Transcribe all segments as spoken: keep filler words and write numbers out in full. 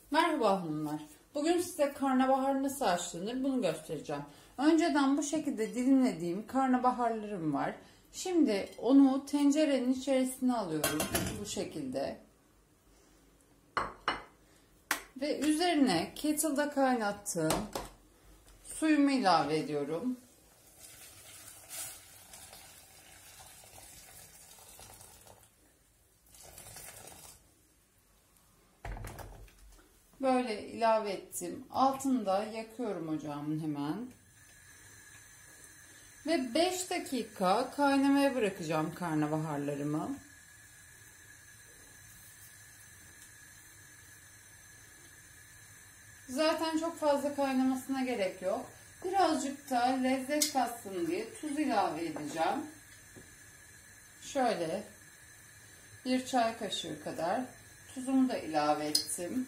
Merhaba hanımlar. Bugün size karnabahar nasıl haşlanır bunu göstereceğim. Önceden bu şekilde dilimlediğim karnabaharlarım var. Şimdi onu tencerenin içerisine alıyorum bu şekilde. Ve üzerine kettle'da kaynattığım suyumu ilave ediyorum. Böyle ilave ettim. Altını da yakıyorum ocağımın hemen. Ve beş dakika kaynamaya bırakacağım karnabaharlarımı. Zaten çok fazla kaynamasına gerek yok. Birazcık da lezzet katsın diye tuz ilave edeceğim. Şöyle bir çay kaşığı kadar tuzumu da ilave ettim.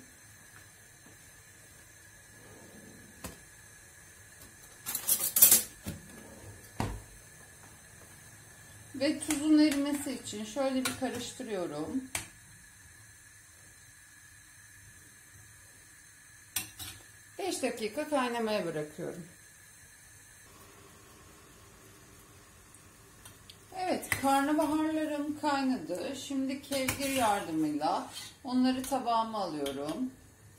Ve tuzun erimesi için şöyle bir karıştırıyorum. beş dakika kaynamaya bırakıyorum. Evet, karnabaharlarım kaynadı. Şimdi kevgir yardımıyla onları tabağıma alıyorum.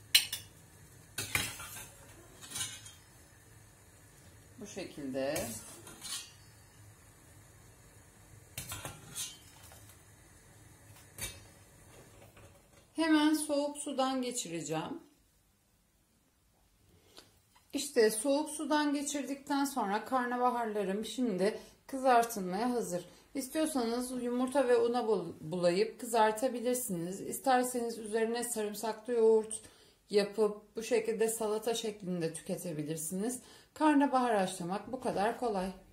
Bu şekilde. Hemen soğuk sudan geçireceğim. İşte soğuk sudan geçirdikten sonra karnabaharlarım şimdi kızartılmaya hazır. İstiyorsanız yumurta ve una bulayıp kızartabilirsiniz. İsterseniz üzerine sarımsaklı yoğurt yapıp bu şekilde salata şeklinde tüketebilirsiniz. Karnabahar haşlamak bu kadar kolay.